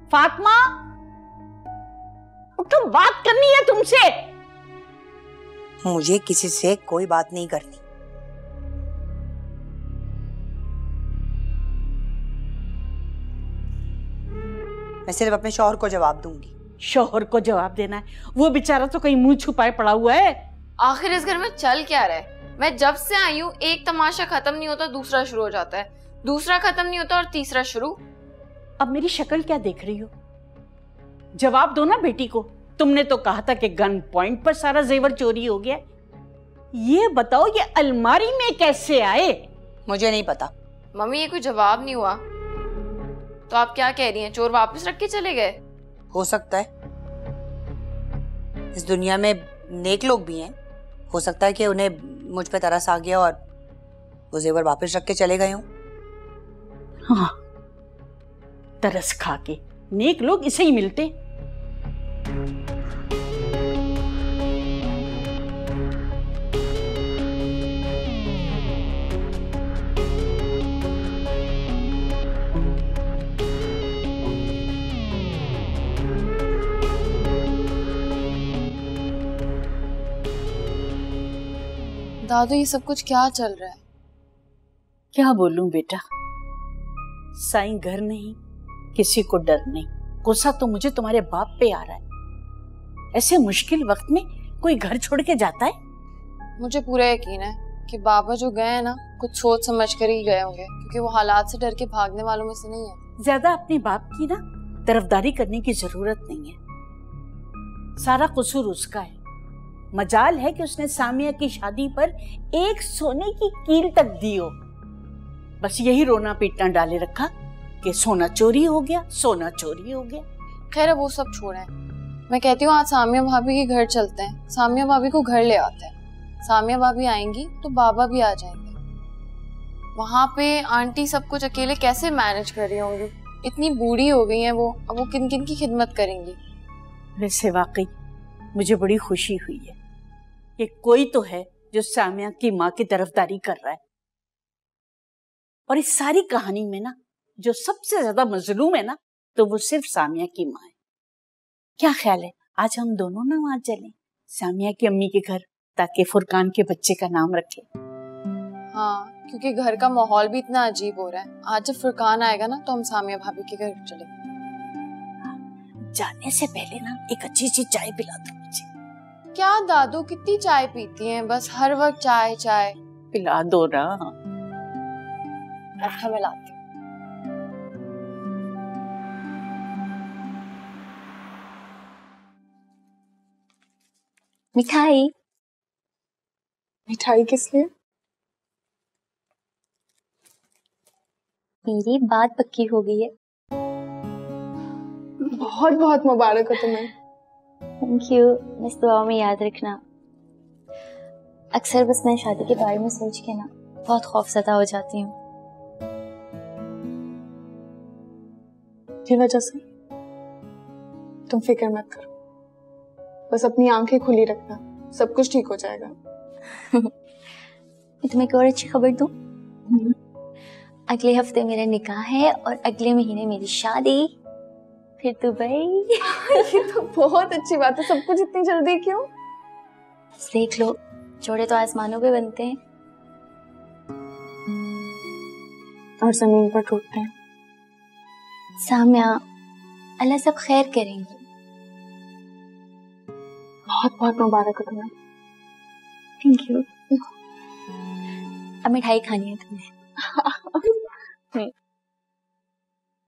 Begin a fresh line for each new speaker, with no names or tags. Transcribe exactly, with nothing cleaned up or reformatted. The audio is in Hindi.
फातिमा, उठो, बात करनी है तुमसे।
मुझे किसी से कोई बात नहीं करनी। मैं सिर्फ अपने शौहर को जवाब दूंगी।
शौहर को जवाब देना है? वो बेचारा तो कहीं मुंह छुपाए पड़ा हुआ है।
आखिर इस घर में चल क्या रहा है? मैं जब से आई हूँ एक तमाशा खत्म नहीं होता दूसरा शुरू हो जाता है, दूसरा खत्म नहीं होता और तीसरा शुरू।
अब मेरी शक्ल क्या देख रही हो? जवाब दो ना बेटी को। तुमने तो कहा था कि गन पॉइंट पर सारा जेवर चोरी हो गया। ये बताओ, ये अलमारी में कैसे आए?
मुझे नहीं पता।
मम्मी, ये कोई जवाब नहीं हुआ तो आप क्या कह रही हैं? चोर वापस रख के चले गए?
हो सकता है, इस दुनिया में नेक लोग भी हैं। हो सकता है कि उन्हें मुझ पे तरस आ गया और वो जेवर वापस रख के चले गए हों।
हाँ, तरस खा के नेक लोग इसे ही मिलते।
दादू, ये सब कुछ क्या चल रहा है?
क्या बोलूं बेटा, साईं घर नहीं, किसी को डर नहीं। गुस्सा तो मुझे तुम्हारे बाप पे आ रहा है। ऐसे मुश्किल वक्त में कोई घर छोड़ के जाता है?
मुझे पूरा यकीन है कि बाबा जो गए हैं ना, कुछ सोच समझ कर ही गए होंगे, क्योंकि वो हालात से डर के भागने वालों में से नहीं है।
ज्यादा अपने बाप की ना तरफदारी करने की जरूरत नहीं है। सारा कसूर उसका है। मजाल है कि उसने सामिया की शादी पर एक सोने की कील तक दी हो। बस यही रोना पीटना डाले रखा कि सोना चोरी हो गया, सोना चोरी हो गया।
खैर, वो सब छोड़ें। मैं कहती हूँ आज सामिया भाभी के घर चलते हैं, सामिया भाभी को घर ले आते हैं। सामिया भाभी आएंगी तो बाबा भी आ जाएंगे। वहाँ पे आंटी सब कुछ अकेले कैसे मैनेज कर रही होंगी? इतनी बूढ़ी हो गई हैं वो, अब वो किन किन की खिदमत करेंगी?
वैसे वाकई मुझे बड़ी खुशी हुई है कि कोई तो है जो सामिया की माँ की तरफदारी कर रहा है। और इस सारी कहानी में ना जो सबसे ज्यादा मजलूम है ना, तो वो सिर्फ सामिया की माँ है। क्या ख्याल है आज हम दोनों ना वहां चलें, सामिया की अम्मी के घर, ताकि फुरकान के बच्चे का नाम रखे?
हाँ, क्योंकि घर का माहौल भी इतना अजीब हो रहा है। आज जब फुरकान आएगा ना तो हम सामिया भाभी के घर चलेंगे।
जाने से पहले ना एक अच्छी सी चाय पिला दो मुझे।
क्या दादू, कितनी चाय पीती हैं? बस हर वक्त चाय चाय।
पिला दो ना।
अच्छा, मैं लाती हूँ।
मिठाई।
मिठाई किस लिए?
मेरी बात पक्की हो गई है।
बहुत बहुत मुबारक हो तुम्हें।
Thank you. बस दुआ में याद रखना। अक्सर बस मैं शादी के बारे में सोच के ना बहुत खौफजदा हो जाती हूँ।
की वजह से तुम फिक्र मत करो, बस अपनी आंखें खुली रखना, सब कुछ ठीक हो जाएगा।
मैं तुम्हें एक और अच्छी खबर दूं? अगले हफ्ते मेरा निकाह है और अगले महीने मेरी शादी, फिर दुबई।
ये तो बहुत अच्छी बात है। सब कुछ इतनी जल्दी क्यों?
देख लो, जोड़े तो आसमानों पे बनते हैं
और जमीन पर टूटते हैं।
सामिया, अल्लाह सब खैर करेंगे।
बहुत बहुत मुबारक हो तुम्हें।
Thank you. अब मिठाई खानी है तुम्हें।